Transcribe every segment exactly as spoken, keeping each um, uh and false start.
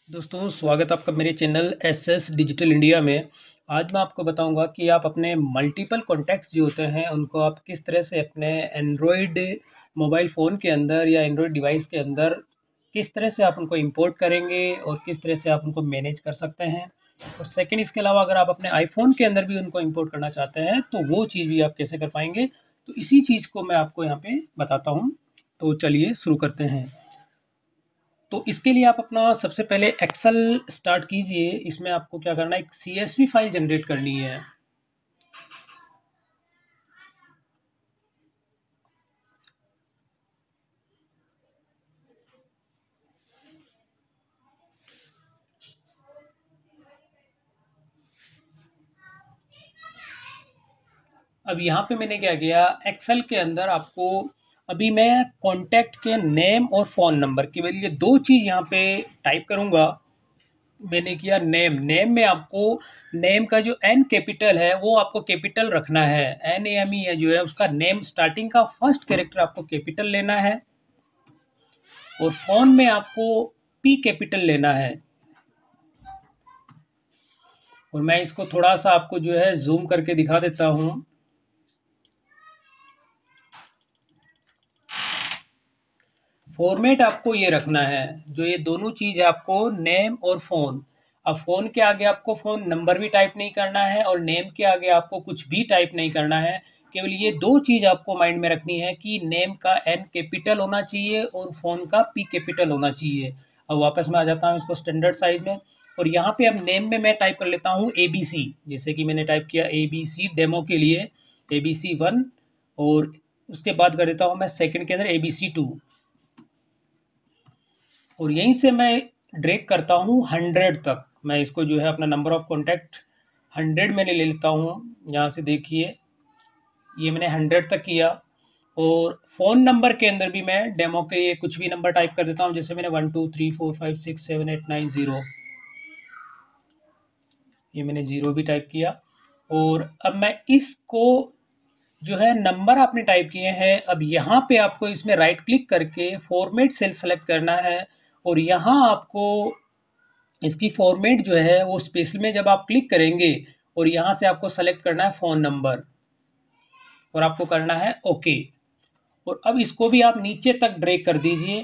दोस्तों, स्वागत आपका मेरे channel S S digital India में। आज मैं आपको बताऊंगा कि आप अपने मल्टीपल कॉन्टैक्ट्स जो होते हैं उनको आप किस तरह से अपने एंड्रॉयड मोबाइल फ़ोन के अंदर या एंड्रॉयड डिवाइस के अंदर किस तरह से आप उनको इंपोर्ट करेंगे और किस तरह से आप उनको मैनेज कर सकते हैं। और सेकंड, इसके अलावा अगर आप अपने आईफ़ोन के अंदर भी उनको इंपोर्ट करना चाहते हैं तो वो चीज़ भी आप कैसे कर पाएंगे। तो इसी चीज़ को मैं आपको यहाँ पे बताता हूँ। तो चलिए शुरू करते हैं। तो इसके लिए आप अपना सबसे पहले एक्सेल स्टार्ट कीजिए। इसमें आपको क्या करना है, एक सीएसवी फाइल जनरेट करनी है। अब यहाँ पे मैंने क्या किया, एक्सेल के अंदर आपको अभी मैं कॉन्टैक्ट के नेम और फ़ोन नंबर केवल ये दो चीज़ यहाँ पे टाइप करूँगा। मैंने किया नेम। नेम में आपको नेम का जो एन कैपिटल है वो आपको कैपिटल रखना है। एन ए एम ई है जो है उसका नेम स्टार्टिंग का फर्स्ट कैरेक्टर आपको कैपिटल लेना है। और फ़ोन में आपको पी कैपिटल लेना है। और मैं इसको थोड़ा सा आपको जो है जूम करके दिखा देता हूँ। फॉर्मेट आपको ये रखना है, जो ये दोनों चीज़ है आपको नेम और फ़ोन। अब फ़ोन के आगे आपको फ़ोन नंबर भी टाइप नहीं करना है और नेम के आगे आपको कुछ भी टाइप नहीं करना है। केवल ये दो चीज़ आपको माइंड में रखनी है कि नेम का एन कैपिटल होना चाहिए और फ़ोन का पी कैपिटल होना चाहिए। अब वापस मैं आ जाता हूँ इसको स्टैंडर्ड साइज में। और यहाँ पे अब नेम में मैं टाइप कर लेता हूँ ए बी सी, जैसे कि मैंने टाइप किया ए बी सी डेमो के लिए, ए बी सी वन। और उसके बाद कर देता हूँ मैं सेकंड के अंदर ए बी सी टू। और यहीं से मैं ड्रैग करता हूँ हंड्रेड तक। मैं इसको जो है अपना नंबर ऑफ कॉन्टैक्ट हंड्रेड मैंने ले लेता हूँ। यहाँ से देखिए, ये मैंने हंड्रेड तक किया। और फ़ोन नंबर के अंदर भी मैं डेमो के लिए कुछ भी नंबर टाइप कर देता हूँ, जैसे मैंने one two three four five six seven eight nine zero, ये मैंने ज़ीरो भी टाइप किया। और अब मैं इसको जो है नंबर आपने टाइप किए हैं, अब यहाँ पे आपको इसमें राइट क्लिक करके फॉर्मेट सेल सेलेक्ट करना है। और यहाँ आपको इसकी फॉर्मेट जो है वो स्पेशल में जब आप क्लिक करेंगे और यहाँ से आपको सेलेक्ट करना है फ़ोन नंबर और आपको करना है ओके। और अब इसको भी आप नीचे तक ड्रैग कर दीजिए।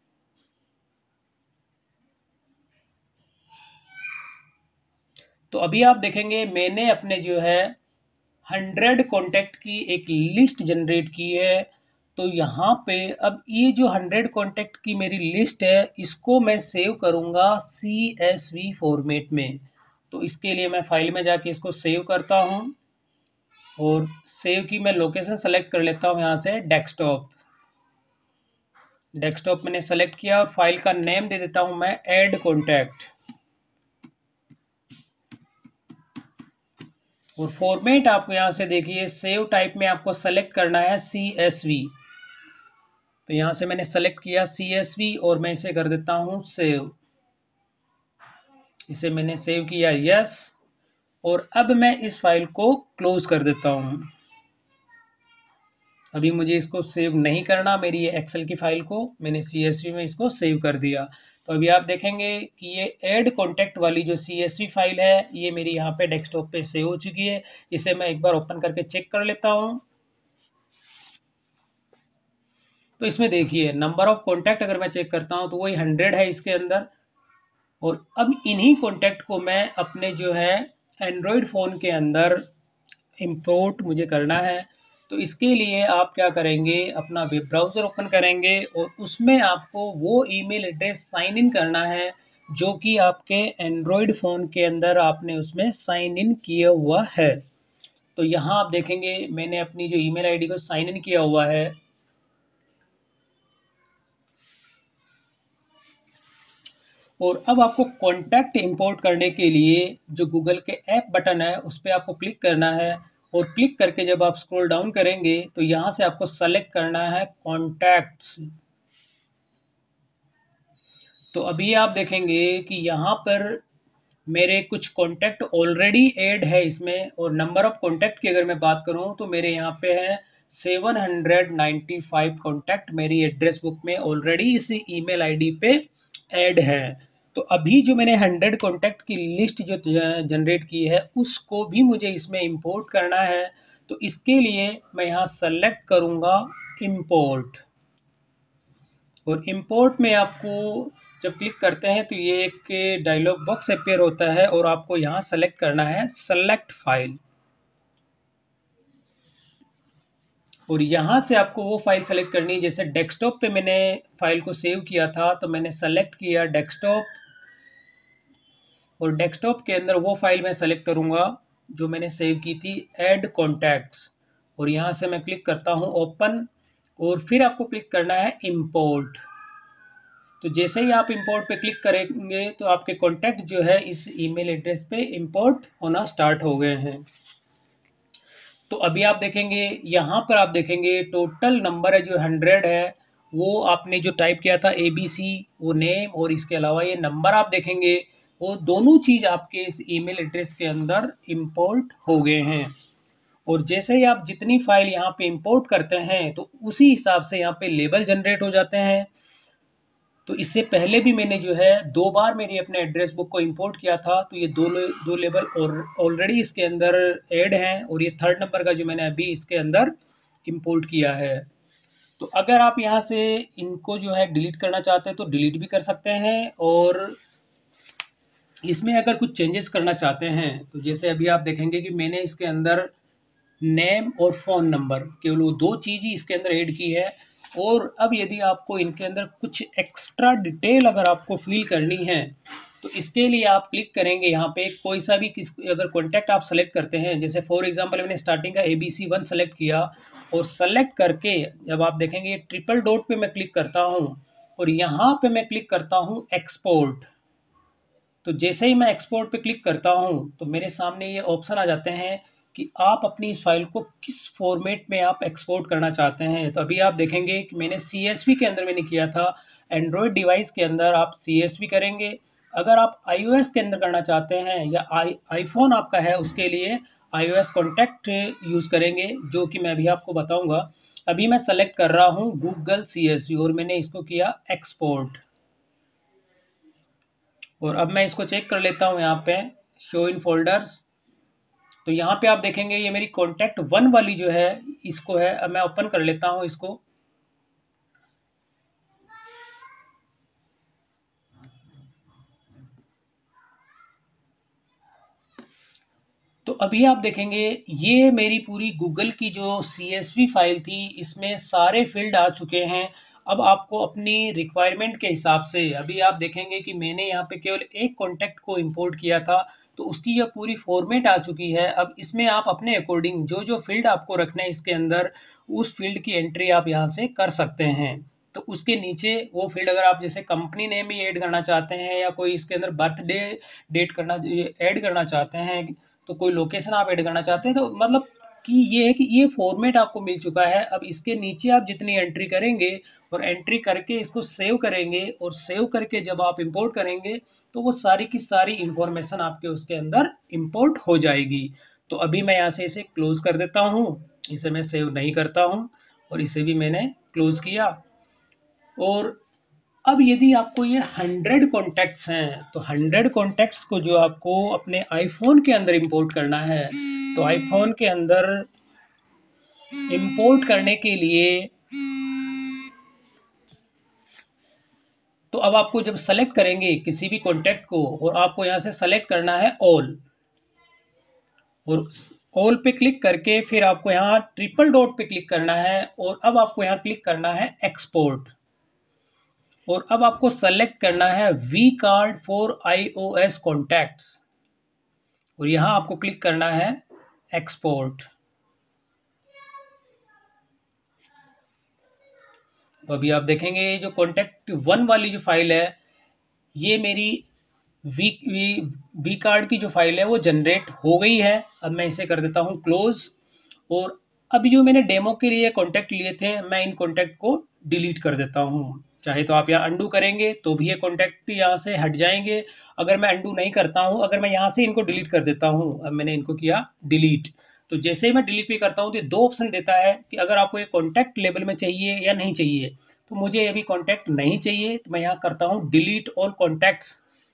तो अभी आप देखेंगे मैंने अपने जो है हंड्रेड कॉन्टैक्ट की एक लिस्ट जनरेट की है। तो यहाँ पे अब ये जो हंड्रेड कॉन्टैक्ट की मेरी लिस्ट है इसको मैं सेव करूँगा सी एस वी फॉर्मेट में। तो इसके लिए मैं फाइल में जाके इसको सेव करता हूँ। और सेव की मैं लोकेशन सेलेक्ट कर लेता हूँ, यहाँ से डेस्कटॉप। डेस्कटॉप मैंने सेलेक्ट किया और फाइल का नेम दे देता हूँ मैं ऐड कॉन्टैक्ट। और फॉर्मेट आप यहाँ से देखिए सेव टाइप में आपको सेलेक्ट करना है सी एस वी। तो यहाँ से मैंने सेलेक्ट किया सी एस वी और मैं इसे कर देता हूँ सेव। इसे मैंने सेव किया, यस। और अब मैं इस फाइल को क्लोज कर देता हूँ। अभी मुझे इसको सेव नहीं करना, मेरी ये एक्सेल की फाइल को मैंने सी एस वी में इसको सेव कर दिया। तो अभी आप देखेंगे कि ये ऐड कॉन्टैक्ट वाली जो सी एस वी फाइल है ये मेरी यहाँ पे डेस्कटॉप पे सेव हो चुकी है। इसे मैं एक बार ओपन करके चेक कर लेता हूँ। तो इसमें देखिए नंबर ऑफ कॉन्टैक्ट अगर मैं चेक करता हूँ तो वही हंड्रेड है इसके अंदर। और अब इन्हीं कॉन्टैक्ट को मैं अपने जो है एंड्रॉयड फ़ोन के अंदर इंपोर्ट मुझे करना है। तो इसके लिए आप क्या करेंगे, अपना वेब ब्राउज़र ओपन करेंगे और उसमें आपको वो ईमेल एड्रेस साइन इन करना है जो कि आपके एंड्रॉयड फ़ोन के अंदर आपने उसमें साइन इन किया हुआ है। तो यहाँ आप देखेंगे मैंने अपनी जो ईमेल आईडी को साइन इन किया हुआ है। और अब आपको कॉन्टैक्ट इंपोर्ट करने के लिए जो गूगल के ऐप बटन है उस पर आपको क्लिक करना है। और क्लिक करके जब आप स्क्रॉल डाउन करेंगे तो यहाँ से आपको सेलेक्ट करना है कॉन्टैक्ट्स। तो अभी आप देखेंगे कि यहाँ पर मेरे कुछ कॉन्टैक्ट ऑलरेडी ऐड है इसमें। और नंबर ऑफ कॉन्टैक्ट की अगर मैं बात करूँ तो मेरे यहाँ पे है seven hundred ninety five contact मेरी एड्रेस बुक में ऑलरेडी इसी ईमेल आईडी पे ऐड है। तो अभी जो मैंने हंड्रेड कॉन्टैक्ट की लिस्ट जो जनरेट की है उसको भी मुझे इसमें इंपोर्ट करना है। तो इसके लिए मैं यहाँ सेलेक्ट करूँगा इंपोर्ट, और इंपोर्ट में आपको जब क्लिक करते हैं तो ये एक डायलॉग बॉक्स अपीयर होता है और आपको यहाँ सेलेक्ट करना है सेलेक्ट फाइल, और यहाँ से आपको वो फाइल सेलेक्ट करनी है। जैसे डेस्कटॉप पे मैंने फाइल को सेव किया था तो मैंने सेलेक्ट किया डेस्कटॉप, और डेस्कटॉप के अंदर वो फाइल मैं सेलेक्ट करूँगा जो मैंने सेव की थी, ऐड कॉन्टैक्ट्स, और यहाँ से मैं क्लिक करता हूँ ओपन, और फिर आपको क्लिक करना है इंपोर्ट। तो जैसे ही आप इंपोर्ट पे क्लिक करेंगे तो आपके कॉन्टैक्ट जो है इस ईमेल एड्रेस पे इंपोर्ट होना स्टार्ट हो गए हैं। तो अभी आप देखेंगे यहाँ पर, आप देखेंगे टोटल नंबर है जो हंड्रेड है, वो आपने जो टाइप किया था ए बी सी, वो नेम और इसके अलावा ये नंबर आप देखेंगे, वो दोनों चीज़ आपके इस ईमेल एड्रेस के अंदर इंपोर्ट हो गए हैं। और जैसे ही आप जितनी फाइल यहाँ पे इंपोर्ट करते हैं तो उसी हिसाब से यहाँ पे लेबल जनरेट हो जाते हैं। तो इससे पहले भी मैंने जो है दो बार मेरी अपने एड्रेस बुक को इंपोर्ट किया था, तो ये दो दो लेबल और ऑलरेडी इसके अंदर ऐड हैं, और ये थर्ड नंबर का जो मैंने अभी इसके अंदर इंपोर्ट किया है। तो अगर आप यहाँ से इनको जो है डिलीट करना चाहते हैं तो डिलीट भी कर सकते हैं, और इसमें अगर कुछ चेंजेस करना चाहते हैं तो जैसे अभी आप देखेंगे कि मैंने इसके अंदर नेम और फ़ोन नंबर, केवल वो दो चीज़ ही इसके अंदर ऐड की है। और अब यदि आपको इनके अंदर कुछ एक्स्ट्रा डिटेल अगर आपको फिल करनी है तो इसके लिए आप क्लिक करेंगे यहाँ पे, कोई सा भी किस अगर कॉन्टैक्ट आप सेलेक्ट करते हैं, जैसे फॉर एग्जांपल मैंने स्टार्टिंग का A B C one select किया, और सेलेक्ट करके जब आप देखेंगे ट्रिपल डॉट पे मैं क्लिक करता हूँ और यहाँ पे मैं क्लिक करता हूँ एक्सपोर्ट। तो जैसे ही मैं एक्सपोर्ट पे क्लिक करता हूँ तो मेरे सामने ये ऑप्शन आ जाते हैं कि आप अपनी इस फाइल को किस फॉर्मेट में आप एक्सपोर्ट करना चाहते हैं। तो अभी आप देखेंगे कि मैंने सी एस वी के अंदर मैंने किया था, एंड्रॉयड डिवाइस के अंदर आप सी एस वी करेंगे। अगर आप आई ओ एस के अंदर करना चाहते हैं या आई आईफोन आपका है उसके लिए I O S contact use करेंगे, जो कि मैं अभी आपको बताऊँगा। अभी मैं सेलेक्ट कर रहा हूँ गूगल सी एस वी और मैंने इसको किया एक्सपोर्ट, और अब मैं इसको चेक कर लेता हूँ यहाँ पे शो इन फोल्डर्स। तो यहाँ पे आप देखेंगे ये मेरी कॉन्टैक्ट वन वाली जो है इसको है। अब मैं ओपन कर लेता हूँ इसको। तो अभी आप देखेंगे ये मेरी पूरी गूगल की जो सी एस वी फाइल थी इसमें सारे फील्ड आ चुके हैं। अब आपको अपनी रिक्वायरमेंट के हिसाब से, अभी आप देखेंगे कि मैंने यहाँ पे केवल एक कॉन्टैक्ट को इंपोर्ट किया था तो उसकी यह पूरी फॉर्मेट आ चुकी है। अब इसमें आप अपने अकॉर्डिंग जो जो फील्ड आपको रखना है इसके अंदर, उस फील्ड की एंट्री आप यहाँ से कर सकते हैं। तो उसके नीचे वो फील्ड अगर आप जैसे कंपनी नेम ही ऐड करना चाहते हैं या कोई इसके अंदर बर्थडे डेट करना ऐड करना चाहते हैं, तो कोई लोकेशन आप ऐड करना चाहते हैं, तो मतलब कि ये है कि ये फॉर्मेट आपको मिल चुका है। अब इसके नीचे आप जितनी एंट्री करेंगे और एंट्री करके इसको सेव करेंगे, और सेव करके जब आप इंपोर्ट करेंगे तो वो सारी की सारी इंफॉर्मेशन आपके उसके अंदर इंपोर्ट हो जाएगी। तो अभी मैं यहाँ से इसे क्लोज कर देता हूँ, इसे मैं सेव नहीं करता हूँ, और इसे भी मैंने क्लोज किया। और अब यदि आपको ये हंड्रेड कॉन्टैक्ट्स हैं तो हंड्रेड कॉन्टैक्ट्स को जो आपको अपने आईफोन के अंदर इंपोर्ट करना है, तो आईफोन के अंदर इंपोर्ट करने के लिए तो अब आपको जब सेलेक्ट करेंगे किसी भी कॉन्टैक्ट को, और आपको यहाँ से सेलेक्ट करना है ऑल, और ऑल पे क्लिक करके फिर आपको यहाँ ट्रिपल डॉट पे क्लिक करना है, और अब आपको यहाँ क्लिक करना है एक्सपोर्ट, और अब आपको सेलेक्ट करना है V card for iOS contacts, और यहाँ आपको क्लिक करना है एक्सपोर्ट। तो अभी आप देखेंगे ये जो कॉन्टैक्ट वन वाली जो फाइल है ये मेरी वी वी वी कार्ड की जो फाइल है वो जनरेट हो गई है। अब मैं इसे कर देता हूँ क्लोज, और अभी जो मैंने डेमो के लिए कॉन्टैक्ट लिए थे मैं इन कॉन्टैक्ट को डिलीट कर देता हूँ। चाहे तो आप यहाँ अंडू करेंगे तो भी ये कॉन्टैक्ट यहाँ से हट जाएंगे। अगर मैं अंडू नहीं करता हूँ, अगर मैं यहाँ से इनको डिलीट कर देता हूँ, अब मैंने इनको किया डिलीट, तो जैसे ही मैं डिलीट भी करता हूँ तो दो ऑप्शन देता है कि अगर आपको ये कॉन्टैक्ट लेबल में चाहिए या नहीं चाहिए। तो मुझे अभी कॉन्टैक्ट नहीं चाहिए तो मैं यहाँ करता हूँ डिलीट ऑल कॉन्टैक्ट्स,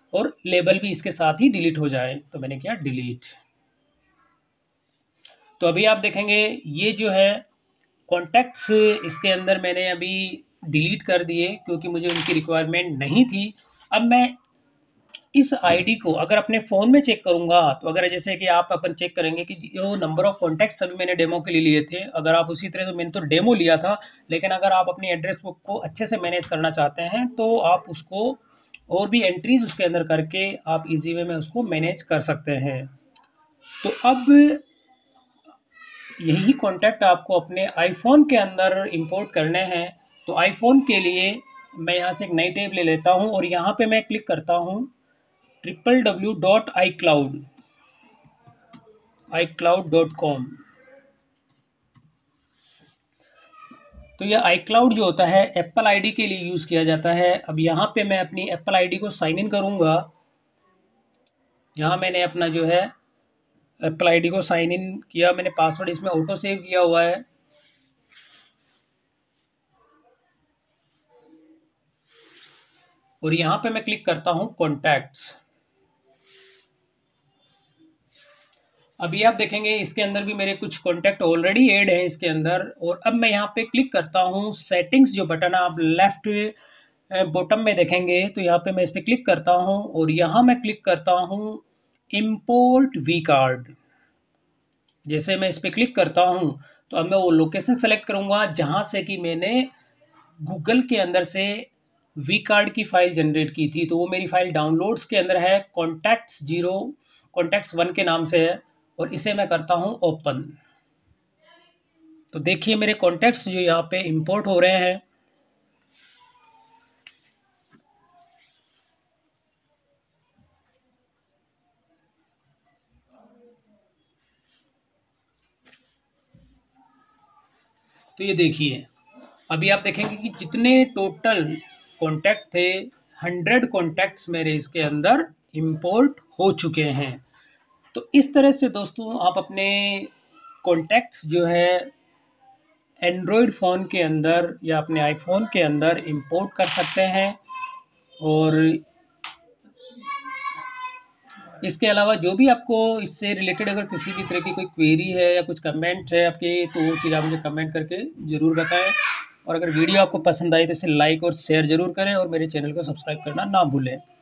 और लेबल भी इसके साथ ही डिलीट हो जाए। तो मैंने किया डिलीट। तो अभी आप देखेंगे ये जो है कॉन्टैक्ट्स इसके अंदर मैंने अभी डिलीट कर दिए क्योंकि मुझे उनकी रिक्वायरमेंट नहीं थी। अब मैं इस आईडी को अगर अपने फ़ोन में चेक करूँगा, तो अगर जैसे कि आप अपन चेक करेंगे कि जो नंबर ऑफ कॉन्टैक्ट्स अभी मैंने डेमो के लिए लिए थे, अगर आप उसी तरह से, मैंने तो डेमो लिया था, लेकिन अगर आप अपनी एड्रेस बुक को अच्छे से मैनेज करना चाहते हैं तो आप उसको और भी एंट्रीज उसके अंदर करके आप इजी वे में उसको मैनेज कर सकते हैं। तो अब यही कॉन्टैक्ट आपको अपने आईफोन के अंदर इंपोर्ट करने हैं। तो आईफोन के लिए मैं यहाँ से एक नई टैब ले लेता हूँ और यहाँ पे मैं क्लिक करता हूँ triple W dot i cloud i cloud dot com. तो यह आई क्लाउड जो होता है एप्पल आईडी के लिए यूज़ किया जाता है। अब यहाँ पे मैं अपनी एप्पल आईडी को साइन इन करूँगा। यहाँ मैंने अपना जो है एप्पल आईडी को साइन इन किया, मैंने पासवर्ड इसमें ऑटो सेव किया हुआ है। और यहाँ पे मैं क्लिक करता हूँ कॉन्टैक्ट्स। अभी आप देखेंगे इसके अंदर भी मेरे कुछ कॉन्टैक्ट ऑलरेडी ऐड है इसके अंदर। और अब मैं यहाँ पे क्लिक करता हूँ सेटिंग्स, जो बटन आप लेफ्ट बॉटम में देखेंगे, तो यहाँ पे मैं इस पर क्लिक करता हूँ और यहाँ मैं क्लिक करता हूँ इम्पोर्ट वी कार्ड। जैसे मैं इस पर क्लिक करता हूँ तो अब मैं वो लोकेशन सेलेक्ट करूँगा जहाँ से कि मैंने गूगल के अंदर से वी कार्ड की फ़ाइल जनरेट की थी। तो वो मेरी फ़ाइल डाउनलोड्स के अंदर है, कॉन्टैक्ट्स जीरो कॉन्टैक्ट्स वन के नाम से है। और इसे मैं करता हूँ ओपन। तो देखिए मेरे कॉन्टैक्ट्स जो यहाँ पे इंपोर्ट हो रहे हैं। तो ये देखिए अभी आप देखेंगे कि जितने टोटल कॉन्टैक्ट थे, हंड्रेड कॉन्टैक्ट्स मेरे इसके अंदर इंपोर्ट हो चुके हैं। तो इस तरह से दोस्तों आप अपने कॉन्टैक्ट्स जो है एंड्रॉयड फ़ोन के अंदर या अपने आईफोन के अंदर इंपोर्ट कर सकते हैं। और इसके अलावा जो भी आपको इससे रिलेटेड अगर किसी भी तरह की कोई क्वेरी है या कुछ कमेंट है आपके, तो वो चीज़ आप मुझे कमेंट करके ज़रूर बताएं। और अगर वीडियो आपको पसंद आई तो इसे लाइक और शेयर ज़रूर करें और मेरे चैनल को सब्सक्राइब करना ना भूलें।